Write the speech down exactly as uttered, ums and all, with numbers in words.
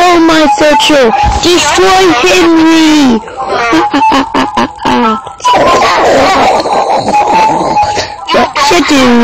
Kill my future! Destroy Henry! What to do?